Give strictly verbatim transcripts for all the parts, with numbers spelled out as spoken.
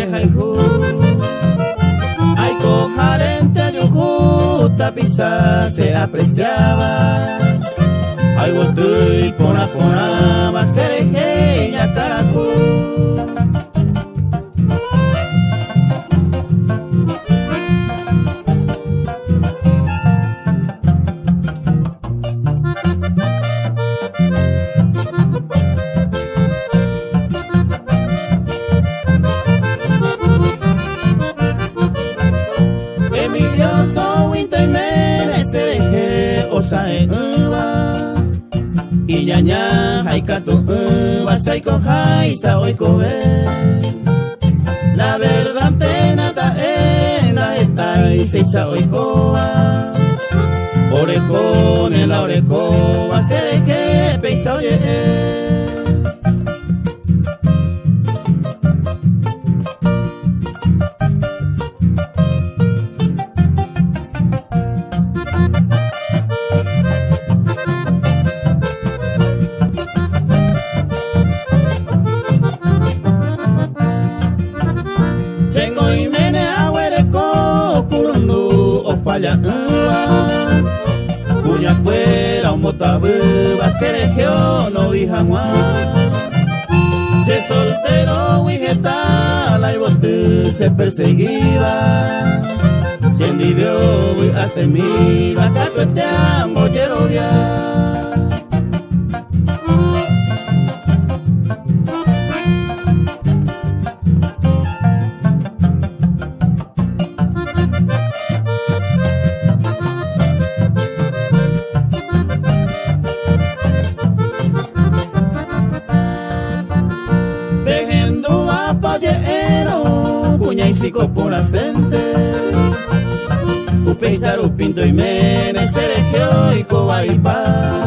vieja hijo. Ay, cojarente ayujú, tapizar se apreciaba. Ay, botuy, pona, pona, va a ser ejeña, caracú. Y ñaña, haikatu, wasaiko, haisa, oikobe. La verdad, tenata, ena, esta, y seisa, oikoa. Oreco, nela, oreco, va a ser que peisa, oye. Puña fuera un botabú, va a ser el geo, no vi jamás. Se soltero, wigeta, la bote se perseguía. Se endivió, vi hace mi, va a este ambo, quiero ya. Por acente, upéisar, upinto y mene, sergio y cobaipá.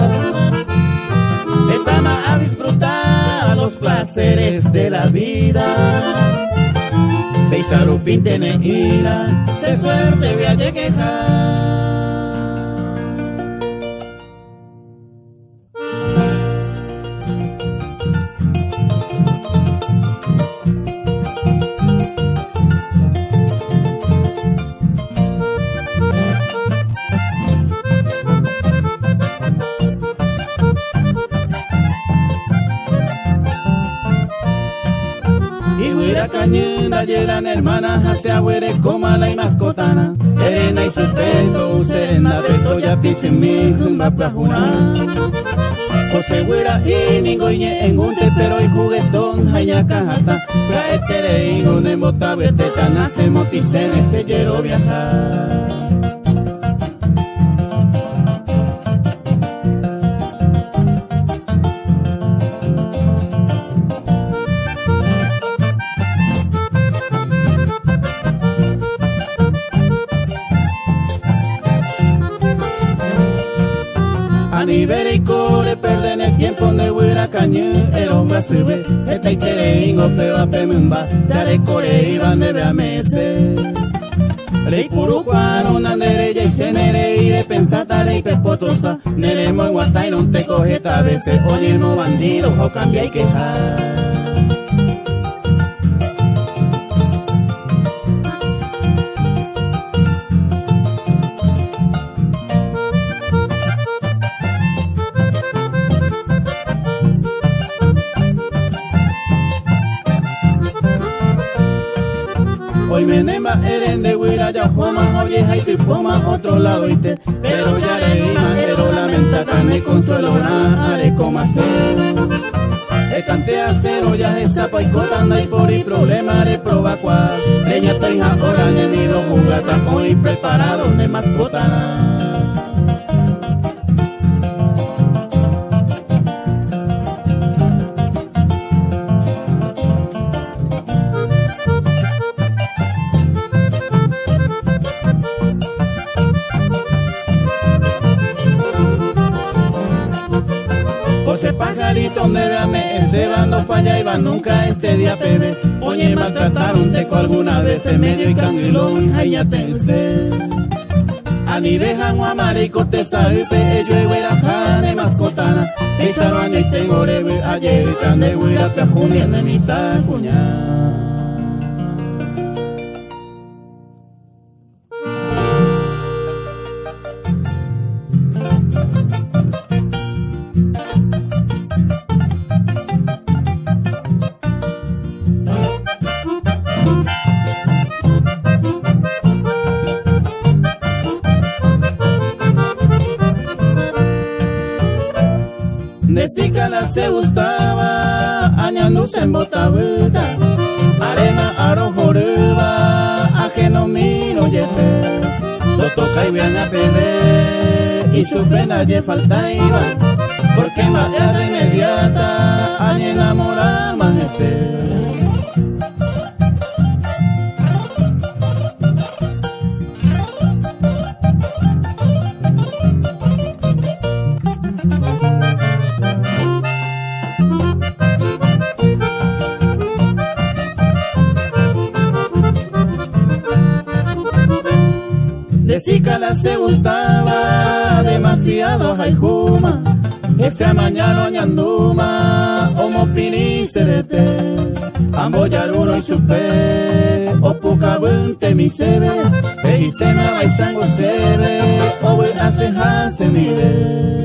Estamos a disfrutar los placeres de la vida. Péisar, upinte, neira, de suerte voy a llegar. Cañunda, yelan hermana, hacia huere, coma la y mascotana. Erena y sustento, serena, peto, ya pisen mi jumba plajuna. José huera y ningoye en un pero y juguetón, jaña cajata. Praetere y gone motabete, nace moticene, se llero viajar. Ibérico le perden el tiempo de huira cañu, el hombre sube, esta y tere ingo peba pemumba, se haré core y van debe a meses. Ley purucuano, nandereya y se nere y de pensata ley pepotosa, nere muy guata y no te coge a veces, oye no bandido, o cambia y quejar. Hoy menema eren de huira ya joma, oye hay pipoma otro lado y te, pero ya le rima, pero lamenta carne consuelo na, haré como hacer. El cante a cero ya es zapa y cotanda y por y problema de proba cual. Leña estoy ahora en el nido, jugata con y preparado de mascota. José pajarito, médame, ese bando falla y va nunca este día pebe. Oye, maltrataron teco alguna vez en medio y canguilón, jayatense. Ani dejan o amarico te salpe, ello y huira jane mascotana. Y saruani tengo leve, ayer y tan de huira, piajunia de mitad cuña. De Cicala se gustaba, añándose en botabuta, arema arojoruba, ajeno miro yepe, lo toca y vean a pele, y su pena ye falta iba, porque más es inmediata, añe enamorar más ese. De Cicala se gustaba demasiado Jaijuma, ese amañalo ñanduma, omo pini serete, amboyaruno y supe, opucabunte mi sebe, peisema baisango sebe, obe hace hase mire.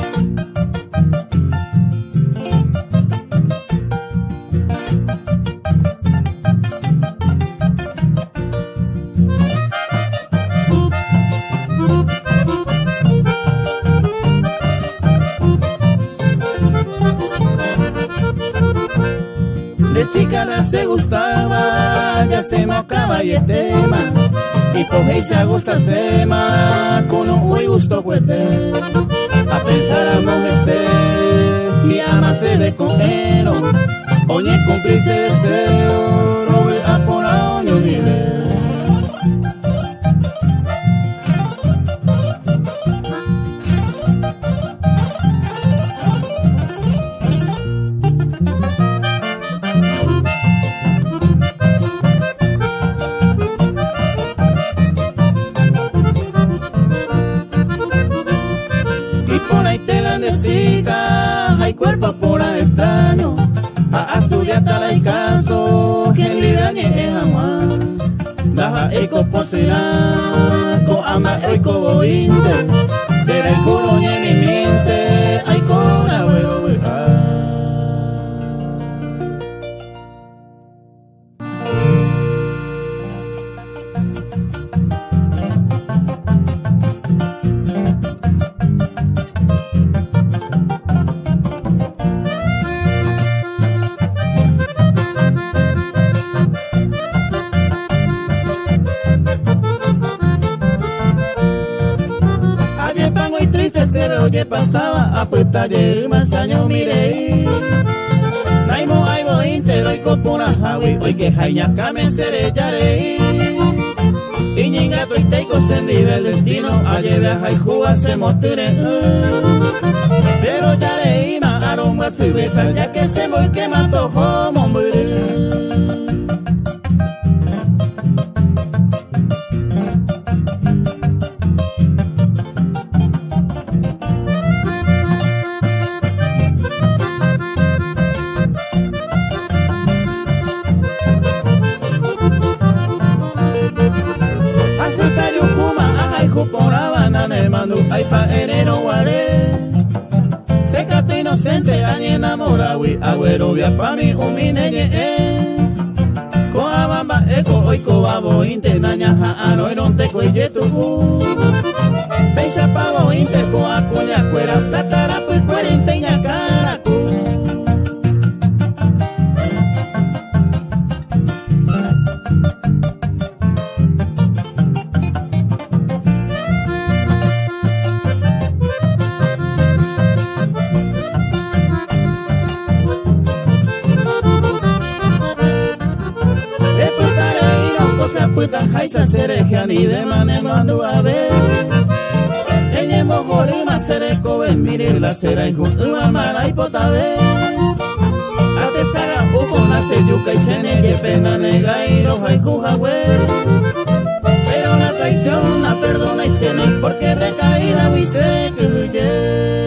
De Cicala se gustaba, ya se mocaba y el tema, y por se gusta sema, con un muy gusto cuete, a pensar a moverse, y ama se ve con él, oye cumplirse deseo, no ve a por año libre. Hay cuerpo por extraño, a estudiar tal y caso, quien vive allí es jamás. Baja eco por será, co ama eco bointe, será el culo y en mi mente, hay con abuelo. Oye pasaba a puesta de más años miré Naimo aibo intero y copuna jawi hoy que jaiña came se yare y ñingato y teiko sendive el destino a lleve a jaijua se motire pero yare ima aroma subeta ya que se muy que mato homo hombre. Por Habana en el mando, ay pa' enero guaré. Secate inocente, añe enamorado, agüero via pa' mi humine eh. Coabamba eco, hoy coabo interna ñaja, ano eronte cuelle tu. Peisa pavo inter, coa cuña cuera, platara pues cuarenta y ñacara. Jaisa sereja ni de mane mando a ver. Ella mojore más sereco ven mire la cera y junto a mala y potabe. Ate saga uco nace yuca y sene que pena nega y roja y juja pero la traición la perdona y sene porque recaída mi se que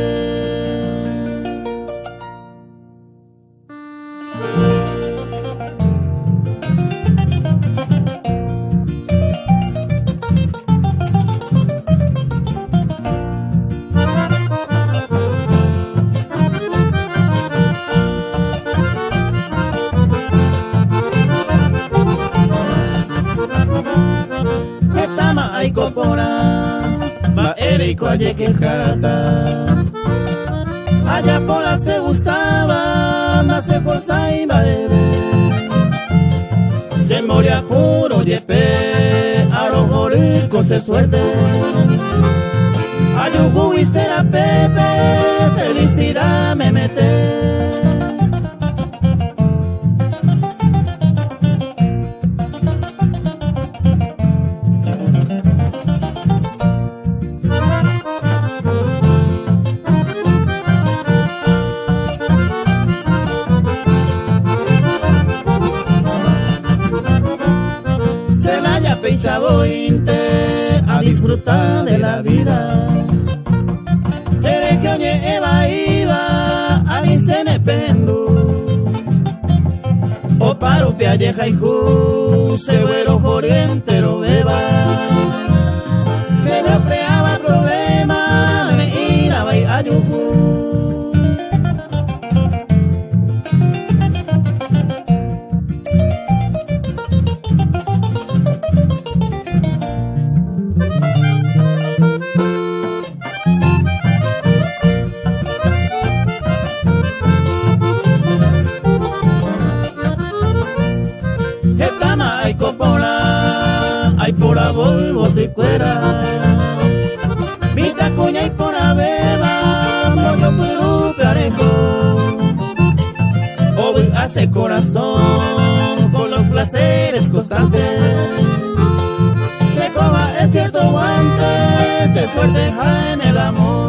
copora, ma erico aye quejata. Allá por la se gustaba, más se forza y va de se moría puro yepe, arojo rico se suerte. Ayugu y será Pepe, felicidad me mete. Sabointe a disfrutar de la vida. Seré que oye Eva iba a dicene pendu. O paro pialleja y ju, se güero orientero beba. Se me creaba problema, me ira vai a yugu. Volvo de cuera, mi tacuña y por la beba, moyo puru parejo. Hoy hace corazón con los placeres constantes. Se coja es cierto guante, se fuerte ja en el amor.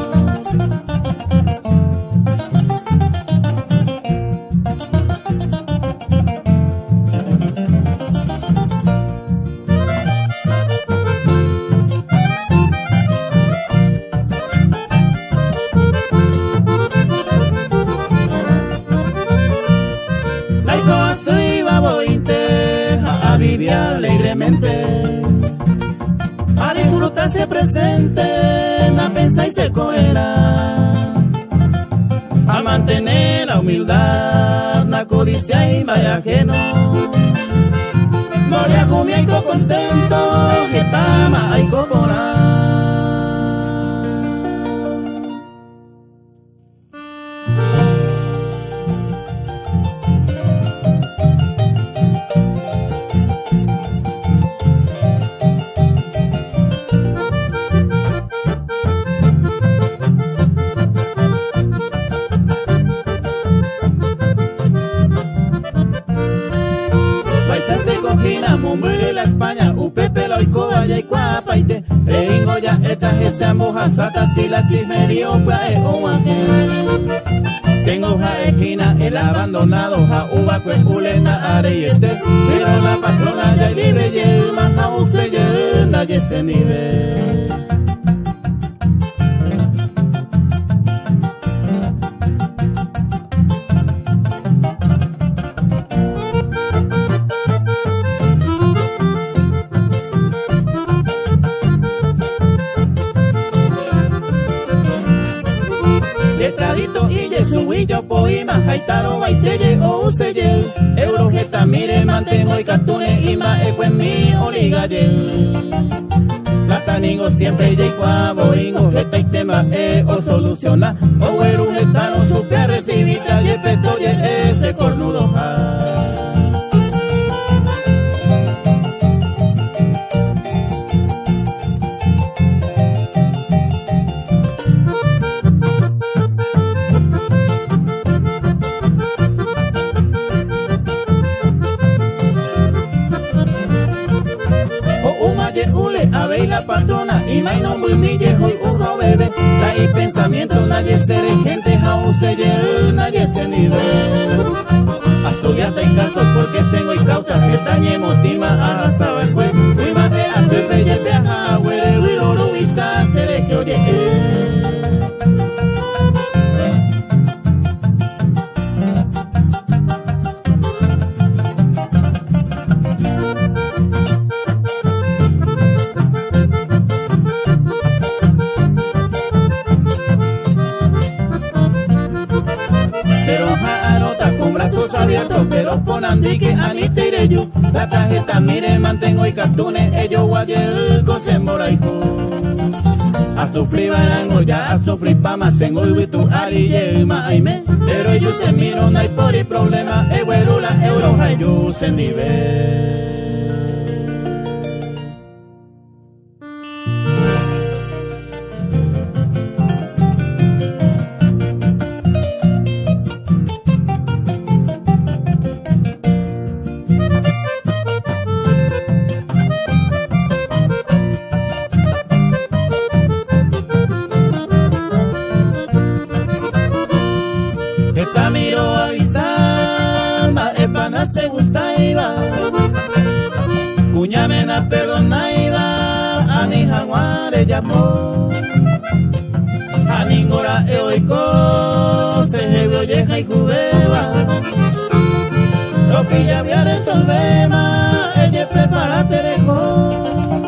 A disfrutarse presente, na pensa y se cogerá. A mantener la humildad, na codicia y vaya ajeno. Moria comienco contento, que tama hay cocora. Sata si la chismería pues o aquel. Tengo ja esquina el abandonado ja uva pues ulena areyete. Pero la patrona ya libre y más aún se llena y ese nivel. Haitaro baiteye o useye Eurojeta mire mantengo y catune ima eque mi oligaye Plataningo siempre yeikua boingo jeta y tema e o soluciona O Eurojeta no supe recibir y el petoye ese cornudo ja. La patrona y mai no muy mi viejo y uno bebe hay pensamiento nadie seré gente aún se lleve nadie se nivel estudiate en caso porque tengo y causa que tañe motima hasta el juez muy mate a tu pelle viaja huele huilo luisa seré que oye pero ponan di que anite iré yo la tarjeta mire mantengo y cartune ellos guaye el temoraiku. A sufrir barango ya a sufrir pama sengo y tu arille ma aime. Pero yo se miro no hay por el problema. Ewerula euro hayu se nivel. Esta miro avisamba, epana se gusta iba. Cuñamena perdona iba, ani jaguare llamó. Aningora eoico, se jebio yeja y jubeba. Lo que ya había resolvema, ella prepárate lejos.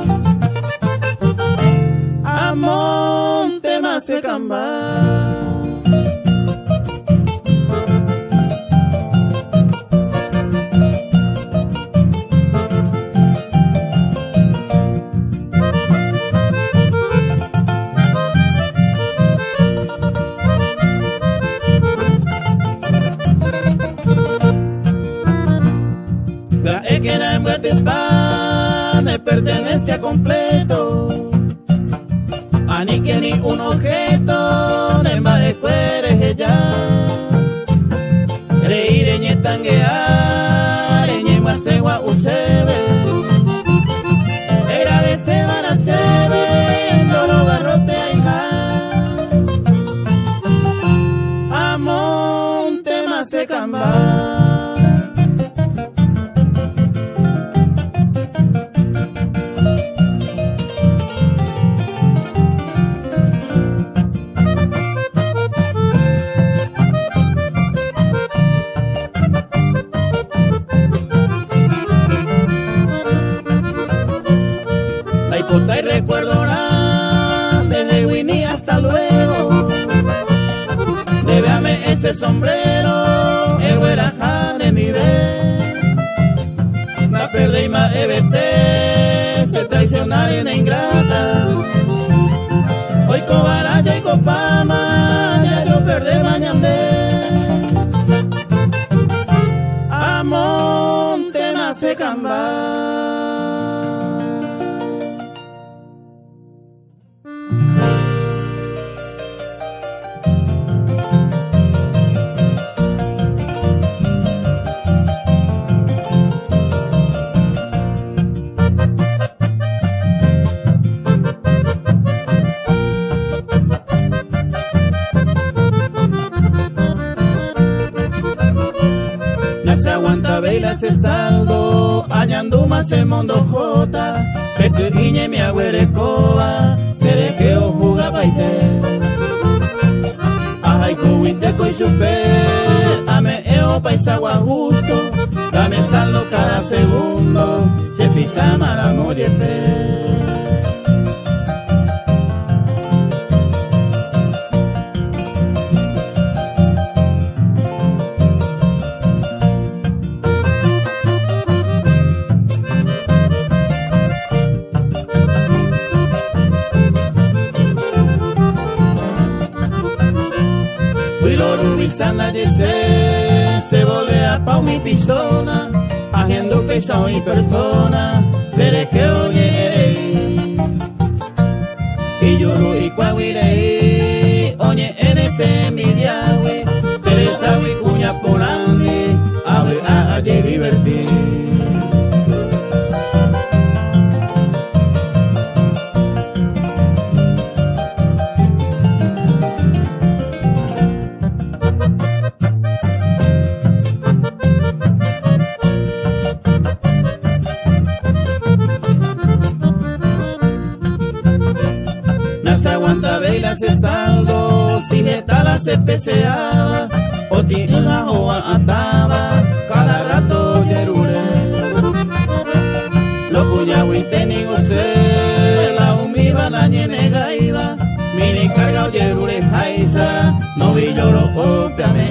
A monte más se camba. Es que la muerte es pan de pertenencia completo. A ni que ni un objeto de más escueres ella. Reír en tanguear en guasegua usebe. Era de sebara sebe, dolo garrote hija. A monte más se camba. Y recuerdo desde Winnie hasta luego. Débeame ese sombrero, el huerajar en mi vez. La perdí y ma evete, se traicionar en ingrata. Hoy cobaraya y copama, ya yo perdí mañana. A monte más se camba. Se aguanta veila se saldo, añanduma se mondo jota, petu iñe mi agüerecoba, se dequeo juga baite. Ajay cuinte coi supe, ame eo paisagua justo, dame saldo cada segundo, se pisa mala mollete. Sana dice, se volea pa' mi pisona, agendo pesado y persona, se le que oye, y yo lo y cuaguirei, oye, en ese mi diagüe, se le sabe cuña por ande, abre a ayer divertir. Aguanta veila se saldo, si metala se peseaba, o tiene la joa ataba, cada rato yerure. Lo cuñawi tenigo se, la humiba la ñenega iba, mini carga o yerure jaisa, no vi lloro opiame.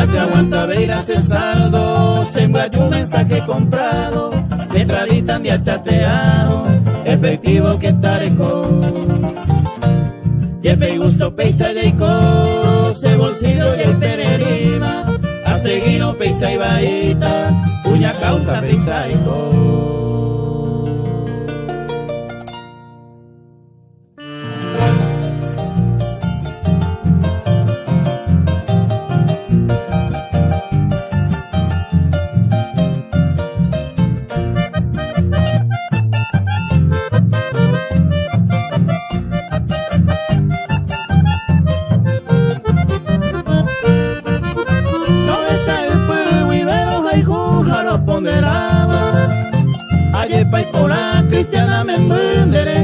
se aguanta ver a Cesardo, se envuelve un mensaje comprado, letradita de chateado, efectivo que tareco. Lleve gusto peisa y co, se bolsillo y el peregrina, a seguir un peisa y baita, cuya causa peisa y co. Ayer por la cristiana me embundere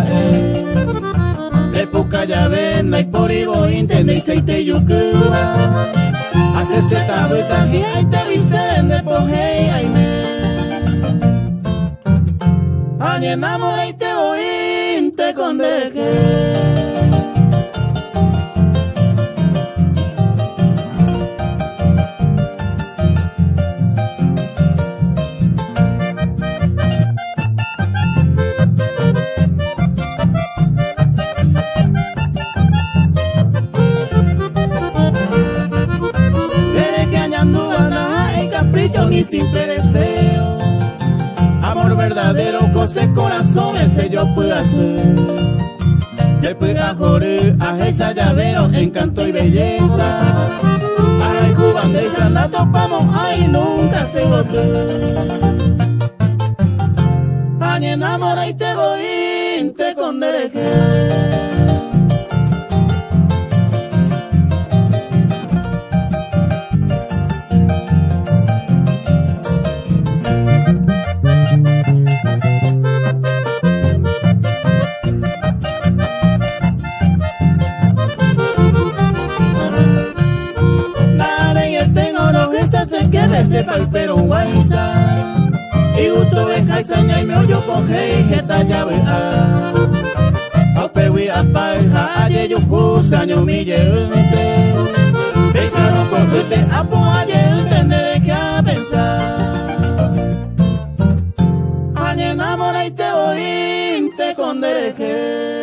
le puca ya venda y por ibo intende y seite yucuba hace se tabuta y ahí te dicen de poje ay me añe namora y te voy te condeje. Ni simple deseo, amor verdadero, cose corazón, ese yo puedo hacer. Yo puedo joder a esa llavero, encanto y belleza. Ay, cubandesa, la topamos, ay, nunca se bote. Ay, enamora y te voy, te condereje. Sepa el pero guaysa y gusto de jaisaña y me oyo coge y jeta llave a au pewi a paja aye yo cusaño mi yeunte pesaron con usted apo aye entender que a pensar aye enamora y te voy te condereje.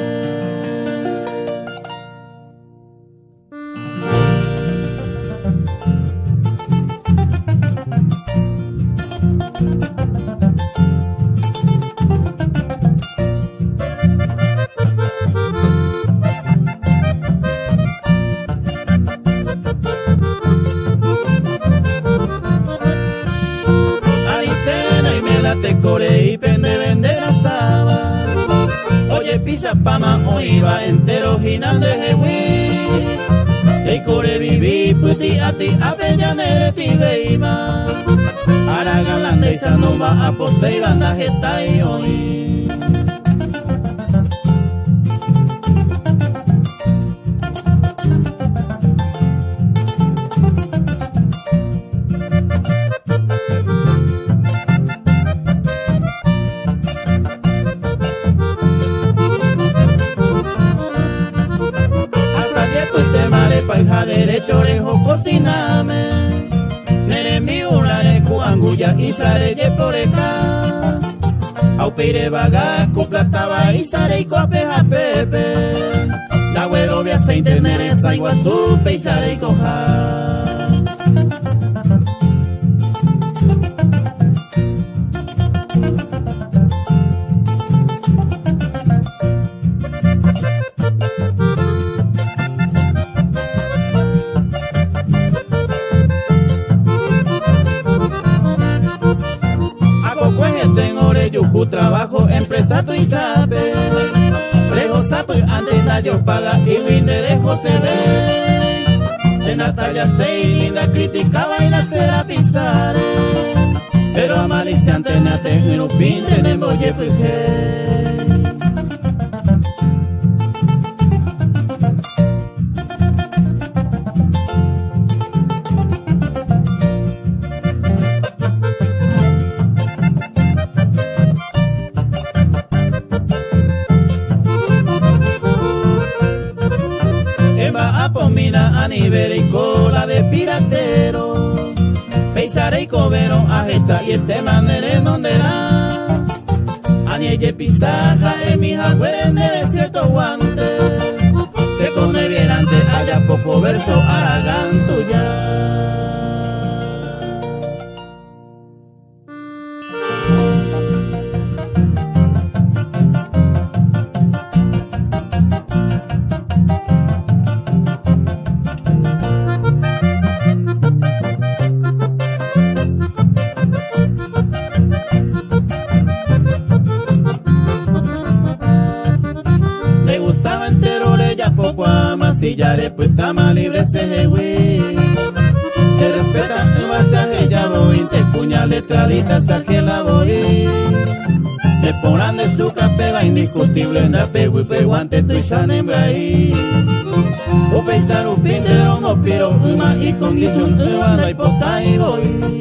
Te core y pende vende la saba. Oye pisa pama o iba entero ginal de jewi. Te core viví puti a ti avellanere ti veima. Aragan la neisa no va a posei banda jeta y hoy. Paija derecho orejo cociname nere mi urare cuanguya y sare ye por acá au peire vaga cuplataba y sare y coapeja pepe la güero via aceite nere sa iguazú pe y sare y coja. Yuju trabajo, empresa tu y sabe. Prejo sabe, antena yo paga y winderejo se ve. De Natalia se linda criticaba y la será pisar. Pero a malicia antena te no pinte en el bolle fuje. Apomina a nivel y cola de piratero. Peisaré y cobero a esa y este manere donde era. Anielle pisaja en mi jagüere en el desierto guante. Se come vielante haya poco verso araganto ya. Si ya después está más libre ese güey. Se respeta el masaje, ya voy. Te cuña letradita, saque la voy. Te ponen de su capeva indiscutible. En la pegui, peguante, tu sanen ahí. O pensar un pintero, no piro, uma y condición, uma no hay pota y voy.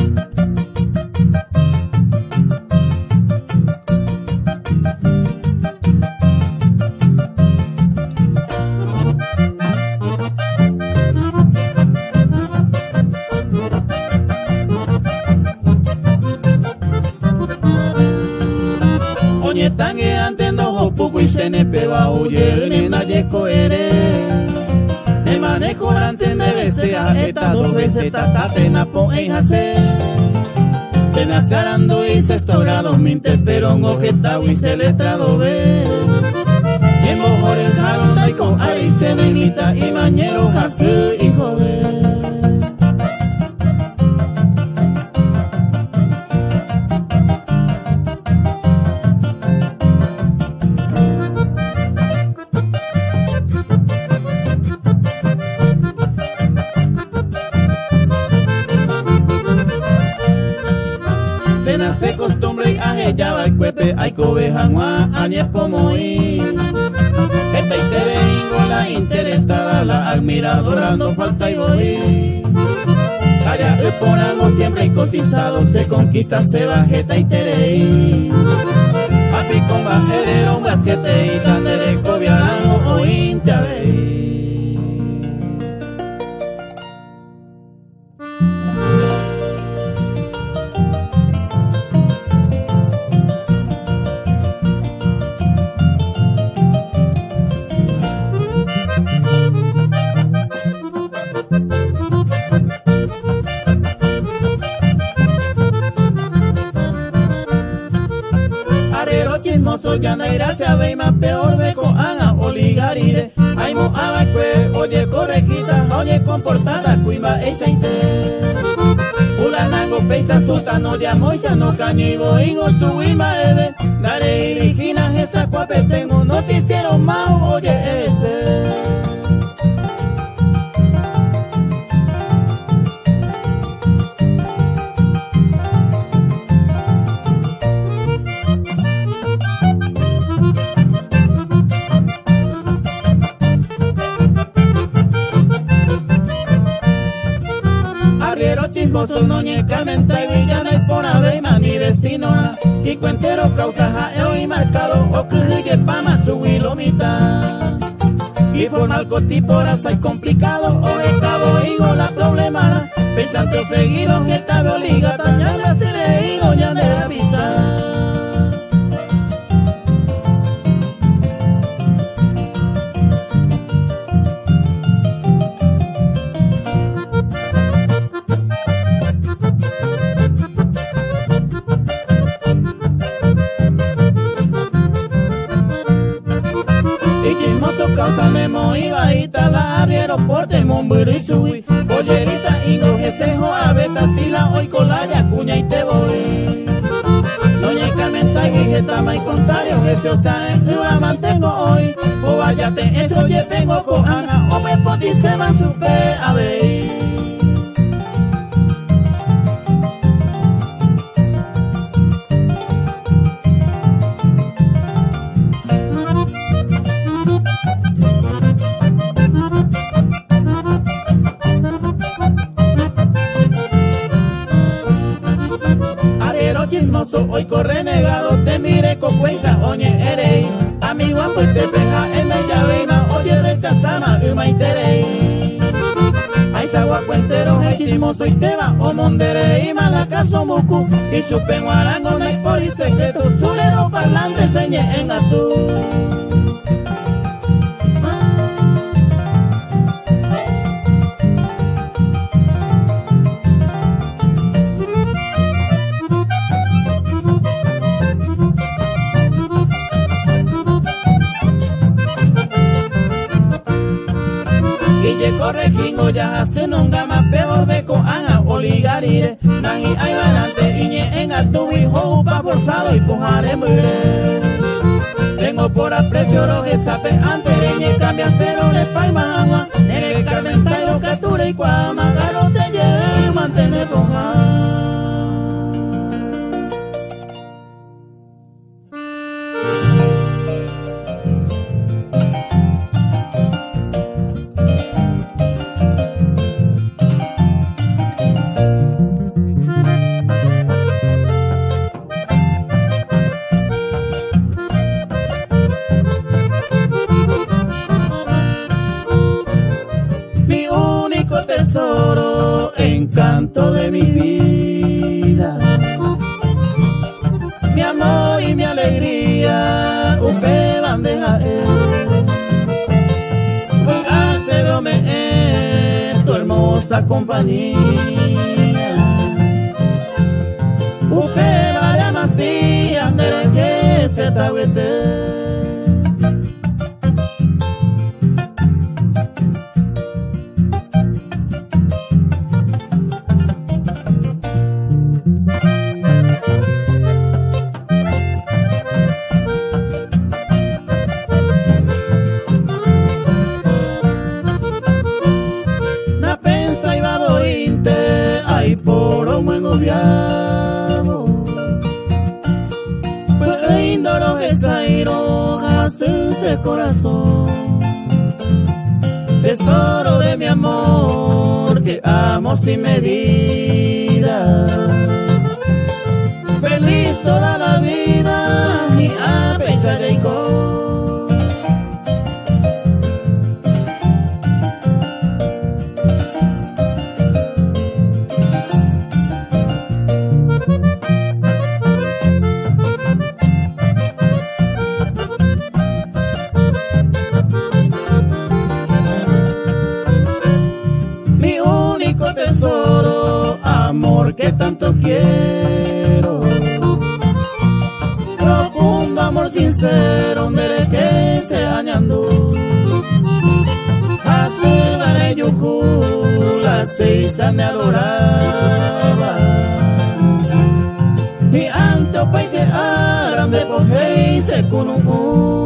Están guiando ojo poco y se ne peba oye ni nadie cohere. Me manejo antes de besea esta dos veces tata pena po en hacer. Se nace arando y se grado minte pero un ojeta y se letrado ve. Y en mejor el jarón daiko ahí se menita y mañero jasu y joder. Se costumbre y ya va el cuepe, hay cobeja, mua, añez pomoí. Esta interés la interesada, la admiradora, no falta y voy. Allá el porano siempre hay cotizado, se conquista, se bajeta y terei. Papi con bajerera, un gasiete y tandere, cobiarano o intiabey. Chismoso ya no irá se ve más peor beco ana oligarire. Ay mo abacue, oye correquita, oye comportada, cuiba esa ite. Ulanango peisa sutano de amoisa no cañibo ingo suima eve. Dare iriginas esa cuape tengo noticiero más oye ese. Chismoso no ñeca menta y villana y por ave y mani vecinona y cuentero causa jaeo y marcado o que pama su hilomita y formal cotiporas hay complicado o estaba higo la problemana pensando seguido que estaba obligada tañada se le higo ya de la visa. Causa memo y bajita la aeropuerto de Mombero y subí bollerita ingo que se joa beta si la hoy con la yacuña y te voy. Doña Carmen Tagui que está más contrario que se osa en la mantengo hoy. O váyate eso ye vengo con Ana o me podice más supe a ver. Chismoso, hoy corre negado, te mire con cuenza, oye, erei. Amigo, pues te peja en la llave, oye, rechazama, y ma interei. Aizawa cuentero, hechimoso y teba, o mondere y malacaso mucu, y supe guarango no hay por y secreto, surero parlante señe en atú. Corregingo ya hace nunca más pebo beco ana oligarire nangi ay banante iñe en atu hijo pa forzado y pujare mure tengo por aprecio lo que sabe antes iñe cambia cero de palma en el carmen tayo catura y cuama garo te lleve mantene poja. Tesoro, encanto de mi vida, mi amor y mi alegría, upe bandeja pues hace veo me tu hermosa compañía, upe vaya masía, andere que se tahuete. Corazón, tesoro de mi amor que amo sin medida, feliz toda la vida y a pensar en con. Que tanto quiero, profundo amor sincero, donde que se añando, hace vale yuju, la seis me adoraba, y ante o paite aran de poje y se kunuku.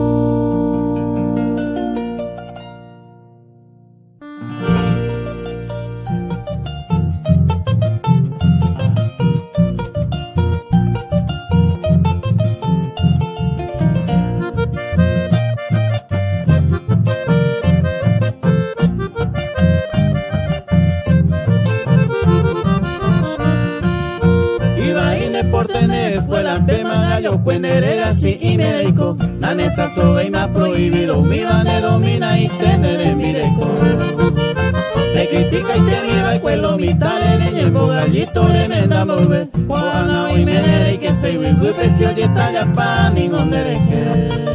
Así y me dedico, la nesa sobe y me ha prohibido, mi bane domina y tener mi deco. Me critica y te viva y cuelo mi tale, niña el gallito le me da mover, Juana y me dere y que se y pecio y talla pa ni donde deje.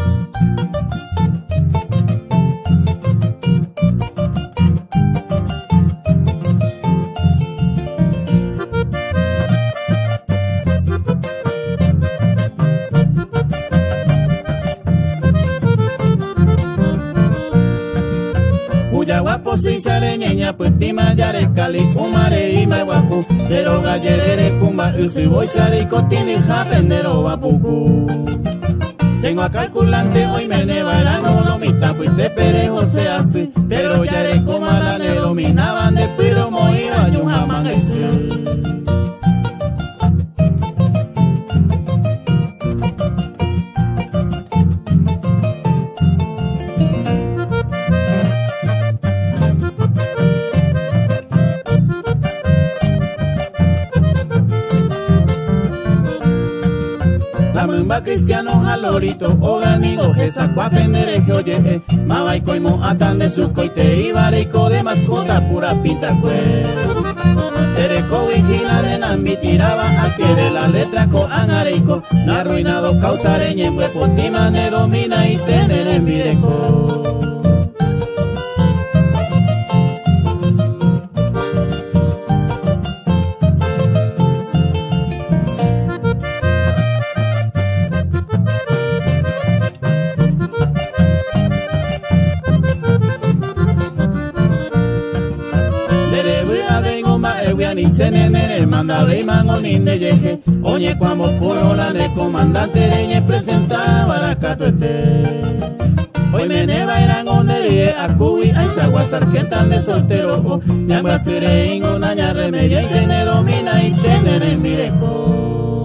Si sale ñeña pues tima yare cali kumare y me guapu pero gallerere kumba usi voy sale cotini japendero vapuku tengo a calculante hoy me nevará no lo mita pues te perejo se hace pero yare como la ne dominaban de piro moiba yo jamás ese. Tamumba cristiano jalorito, oganigo, jesa cuapendere, oye, mabaico y moatan de su coite, y barico de mascota, pura pinta cue. Tereco vigila de Nambi tiraba al pie de la letra co angareico, no arruinado causareña en huepotima, ne domina y tener en videco. Ni se nene manda de mango ni ne yeje oñe cuamo puro la de comandante reñe presentaba la cato este hoy me neva eran onde a cubi a isagua sargentan de soltero llama sire ingo naña remedia y tiene domina y tener en mireco.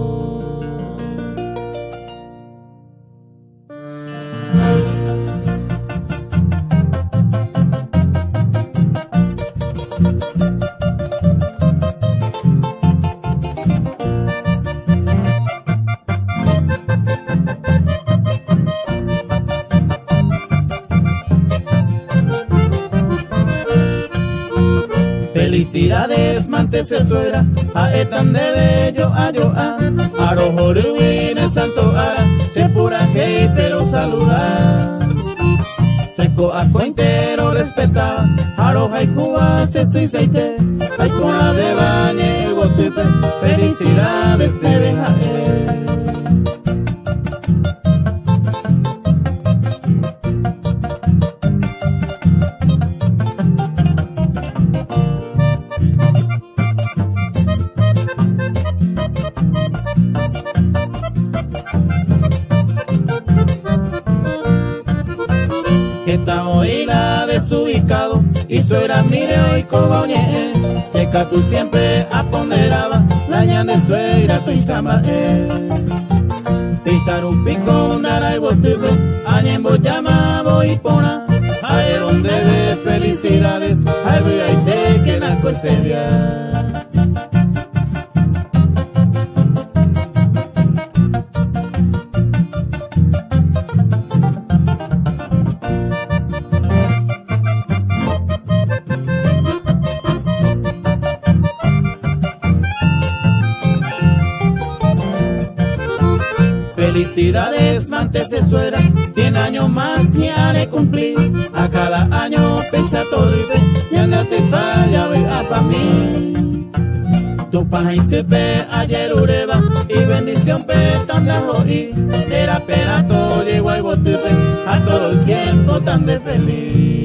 Felicidades, mantese suera, a etan de bello a yo a, arojoruine santo ara, se pura que pero saluda. Seco a cointero respetaba, aroja y cuba se suiceite, hay con la de bañe gotipe, felicidades de bejae. Esta oíla desubicado y su era mire hoy cobañe seca tú siempre aponderaba la ña de suegra tu isama pisar un pico un dara y botipo añembo llama voy pona ay donde de felicidades ay voy a irte que naco este día. Felicidades, mantese suera, cien años más ya le cumplí. A cada año pesa todo y ve, y andate pa' ya vea pa' mí. Tu paja y sepe ayer ureba, y bendición pe tan la oí. Era perato, llegó a gotupe, a todo el tiempo tan de feliz.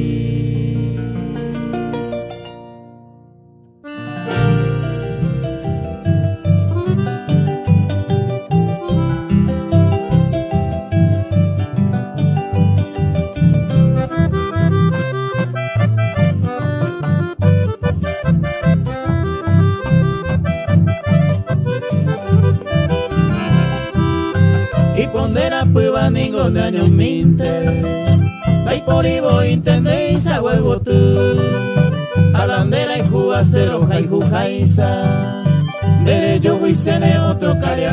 Pondera pueba ningo de años minte Vai por ibo intendéis a huevo tú A bandera y jugacero jai jujaisa Dere yo huisene otro caria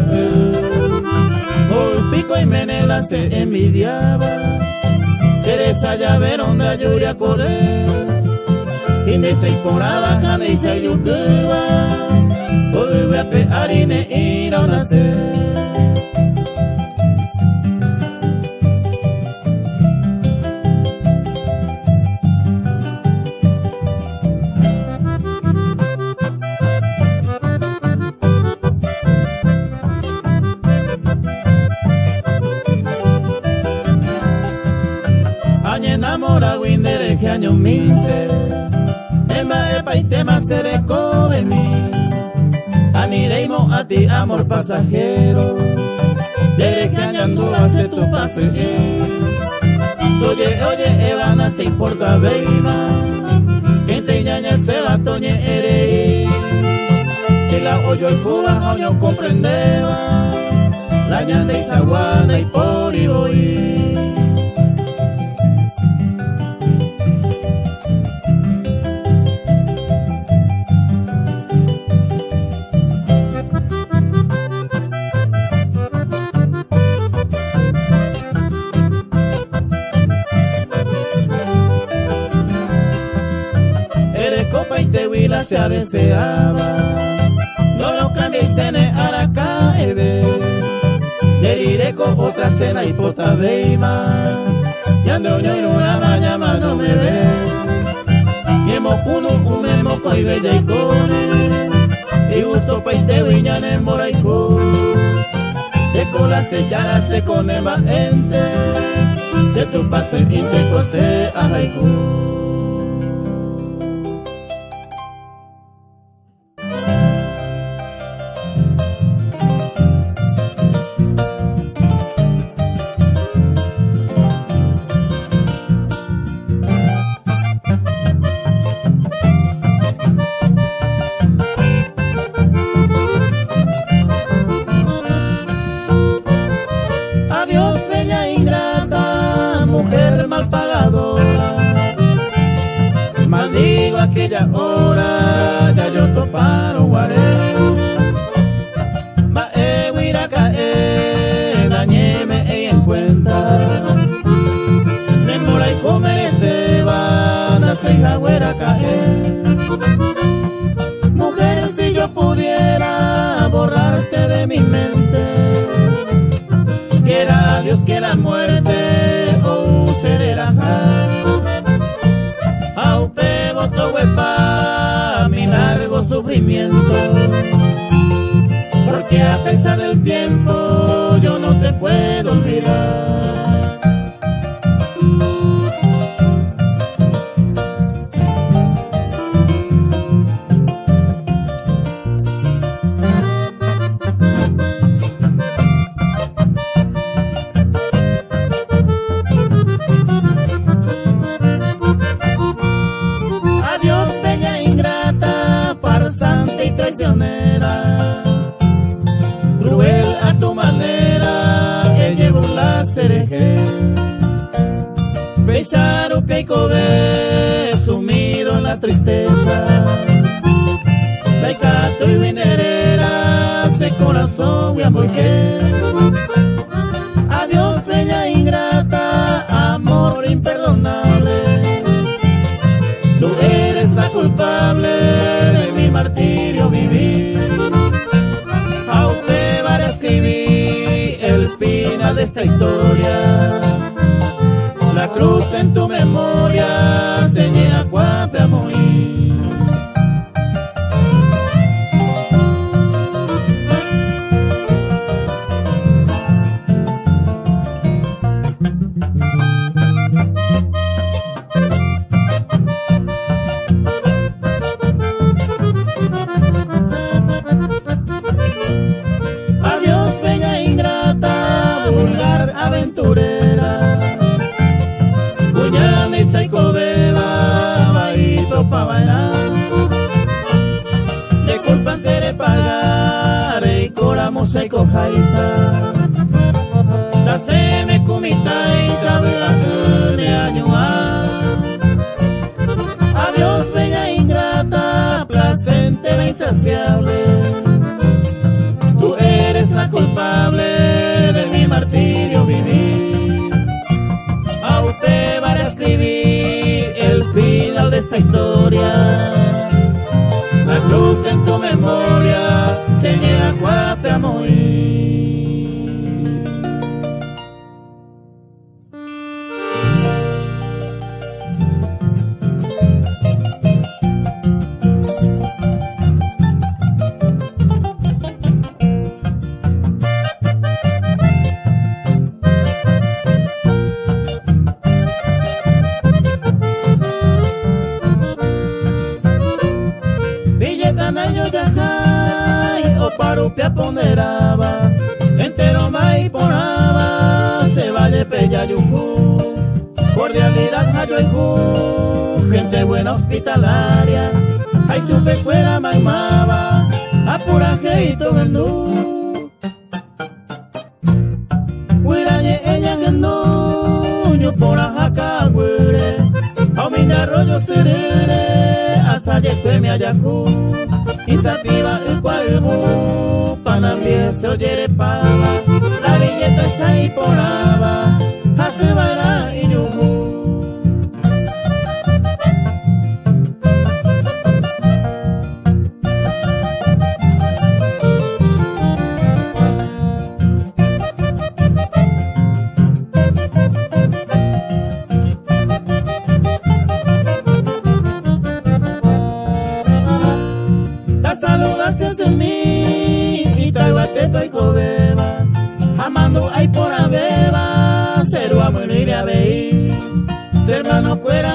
Hoy pico y menela se envidiaba Teresa ya veron de ayuria correr Indesa y porada canisa y yucuba Hoy voy a pe harine ir a nacer. Enamora windere que año minte Ema epa y tema se de coveni Anireimo a ti amor pasajero Dere que añando hace tu pase Oye, oye, Evana se importa veima Gente ñaña se va toñe ere Que la oyo y Cuba oño comprendeba La ñanda y saguana y poliboy. se deseaba. No lo cambiéis en el Aracaebe, deriré con otra cena y pota veima. Y ando yo en una mañana no me ve, y mocuno un memoco y bella y cone, y gusto paite viñan en moraico, de cola se echara se con ema ente, de tu pase inte cose a haiku. Adiós bella ingrata, mujer mal pagadora, maldigo aquella hora, ya yo toparo guaré. Ma e huira cae, dañeme e en cuenta, demora y comerece va, nace hija güera cae. Mujer, si yo pudiera borrarte de mi mente, quiera Dios que la muerte o oh, será aupe voto huepa mi largo sufrimiento, porque a pesar del tiempo yo no te puedo olvidar. Traicionera, cruel a tu manera, que llevo la cereje. Pesaro peicove, sumido en la tristeza. Peicato y vinerera, se corazón y amor que. Adiós bella ingrata, amor imperdonable. Tú eres la culpable de mi martirio vivir. A usted va a escribir el final de esta historia. La cruz en tu memoria señala cuape a morir. Aventurera, cuñada y saico beba, baito pa bailar. De culpa antes pagar y coramos saico jaisa. Da se me comita y sabe la de añoar. Adiós bella ingrata, placentera insaciable. Tú eres la culpable de mi martirio vivir. A usted va a escribir el final de esta historia. La cruz en tu memoria se llega cuape a morir. Yo yajay, o parupia ponderaba, entero mai ponaba, se vale pella yujú, cordialidad hayoijú, gente buena hospitalaria, hay su pecuera maimaba, apuraje y todo el nu. Huiraye ella en nuño por ajaca güere, a mi arroyo serere, asaye me ayajú. Y sativa el cuervo, panambie se oyere pava, la billeta es ahí por aba, hace vara y yujú.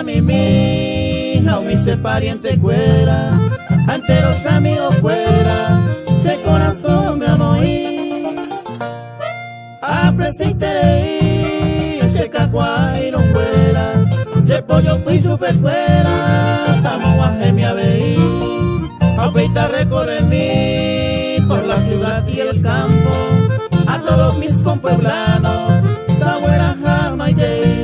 mi mija o mi se pariente cuera, ante los amigos fuera, se corazón me amo y apreciate se cacuairo fuera, se pollo y super fuera, estamos guaje mi aveí, apeita recorre mí por la ciudad y el campo, a todos mis compueblanos, ta buena jama y de.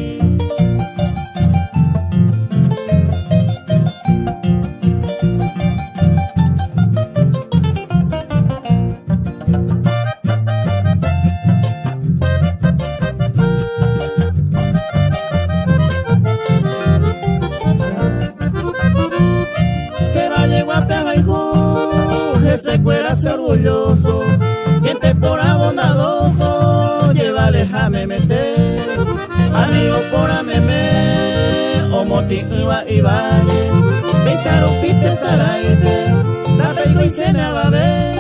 Se cuera ser orgulloso, gente por bondadoso, llévale déjame meter, amigo por ameme, o moti iba y vale, pensaron pite saraide, la pego y se me va a ver,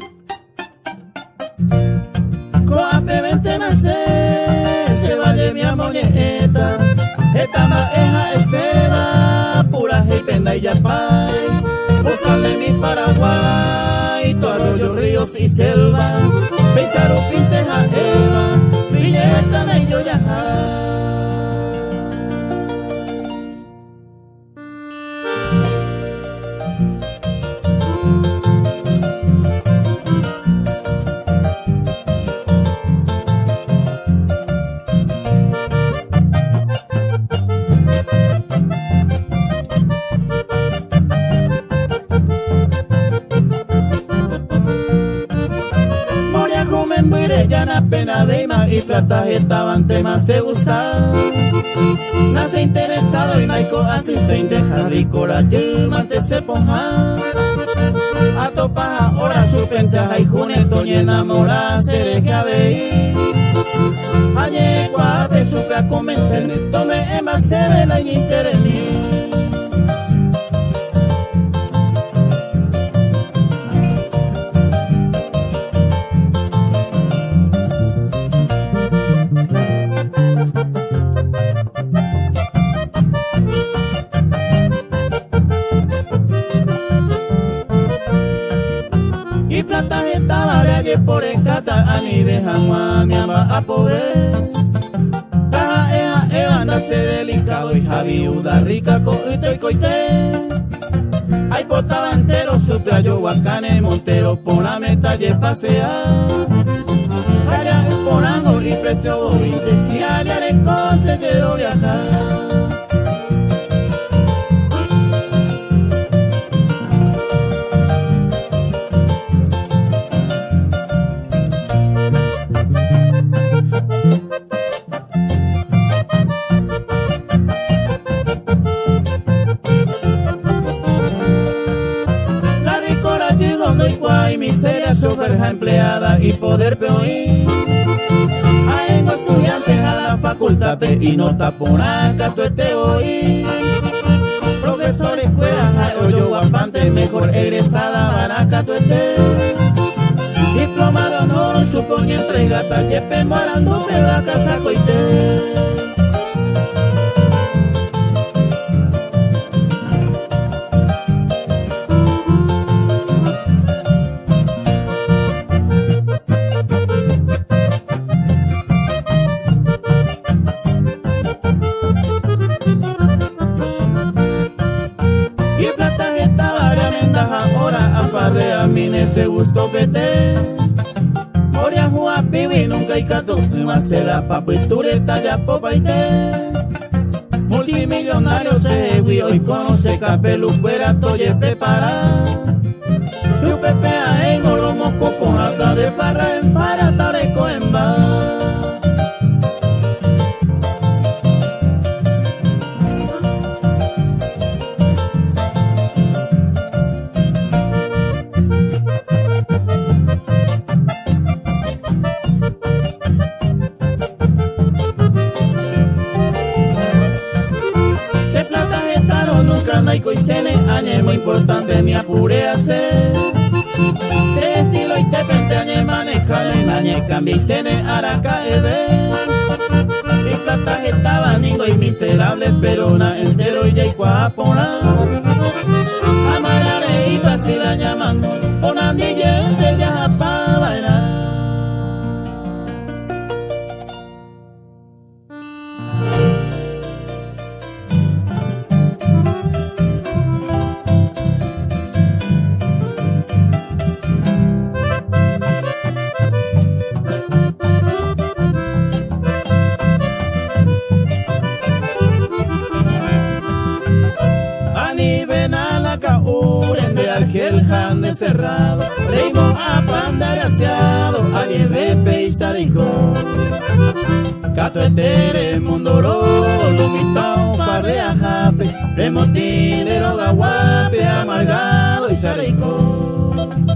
coape vente más se vale mi amoñeta, esta maeja es seba, pura y penda y yapay, postal de mi Paraguay, tu arroyo, ríos y selvas, pensaron pinteja Eva, billeta de yo ya. Pena de ima y plata estaban temas se gustan nace interesado y naiko así se deja rico la mante se ponja a topa ahora su penta y june toñe enamora se deje a ver añe cuape supe a convencer tome ema se ve la interés por encata a ni dejan maniamba a poder caja ea ea nace delicado y viuda rica coito y coite hay potaba entero su playo guacane montero por la meta y pasear allá en Porango y precio veinte y allá de consejero viajar. Soberja empleada y poder peoín hay estudiantes a la facultad y no taponaca tu este hoy profesor escuela hoyo guapante mejor egresada baraca tu este diplomado no lo supone entrega tallepe morando me va a casar coite. Se gustó que te Moria Juá Pibi nunca hay cato iba a ser la papitureta ya popa y te multimillonario se guió y conoce capelu fuera toye prepara tu pepea en oromo con hasta de farra en para tareco en va. Muy importante ni apure a hacer de estilo y te pente añe manejar en añe cambia y se ne araca eve y plata estaba ningo y miserable, pero na entero y ya iguapona. Amarare y fácil la llaman, ponan y de ya pa bailar. El jande cerrado, reimo a panda graciado, a nieve peisarico. Cato etere mondoro, lumitao parrea jape, remotinero gaguape, amargado y sarico.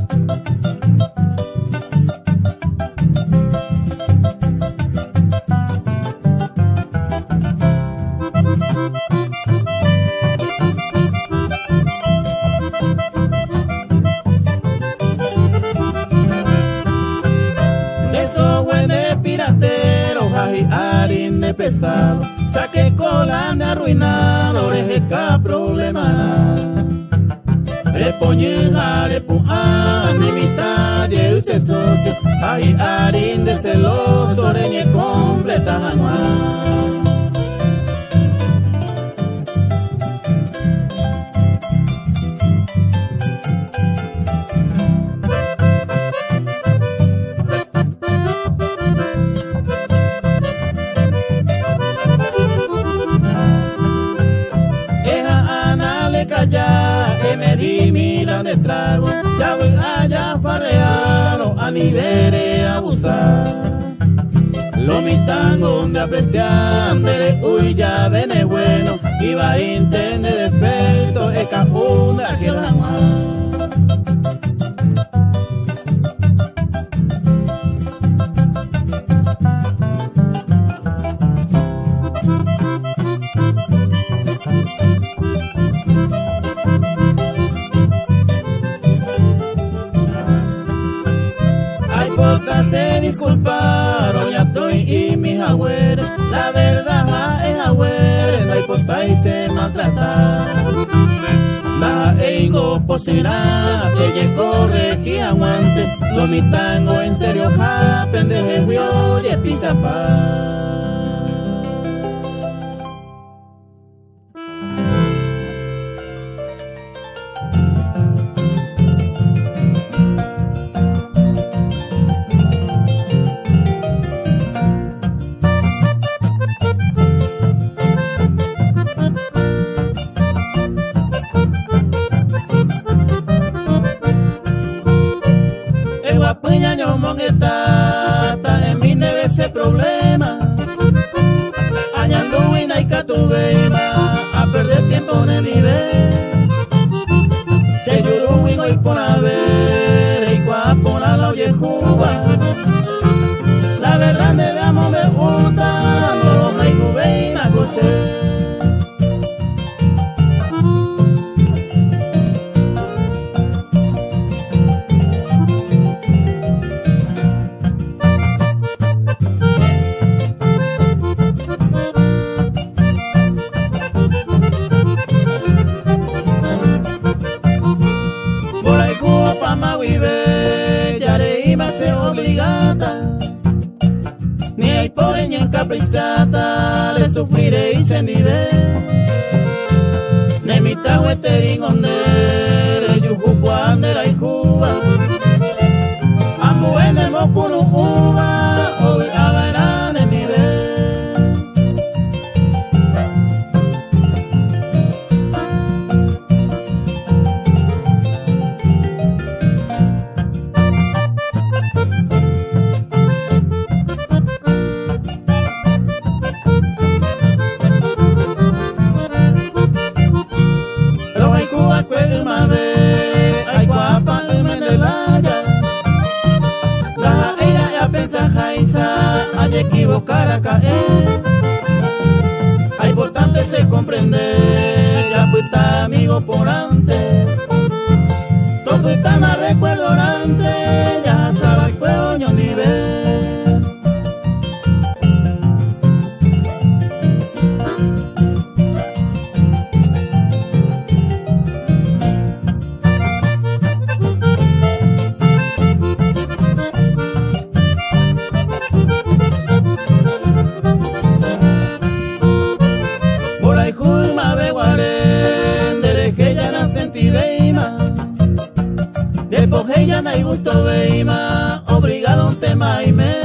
Pesado, saque colan arruinado, orejeca problema. Repoñe jarepu enemistad y use socio, ay harin de celoso, oreñe completa jamás. De trago, ya voy allá farreado, a nivel abusar. Lo mitango de apreciar, de uy ya vene bueno, iba a entender defecto, es una que la más. Se disculparon ya estoy y mis agüeros, la verdad es agüero, no hay posta y se maltrata. La engo posirá, ella corre aguante, lo mitango en serio ja, pendeje huyo y pisa pa. En mí debe ese problema, añando y tu beima, a perder tiempo en el nivel. Se lloró y no hay por haber, y cuapo la la oye juba. La verdad debemos me gusta, no lo me jube y me acosé. Ni hay por en caprichata, le sufriré y se nivel. Ne mi tago eterin ondere, yuju cuandera y cuba. Ambu en el mopuru uva, hoy agarran el nivel. Equivocar a caer, hay importante se comprender, ya fuiste amigo por antes, tú fuiste más recuerdo antes, ya sabes coño nivel. poje ya no hay gusto veima, obligado un tema y me.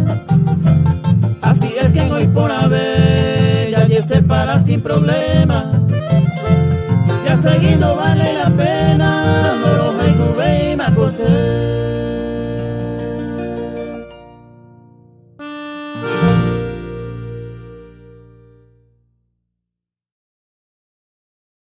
Así es que hoy por haber, ya se separa sin problema. Ya seguido vale la pena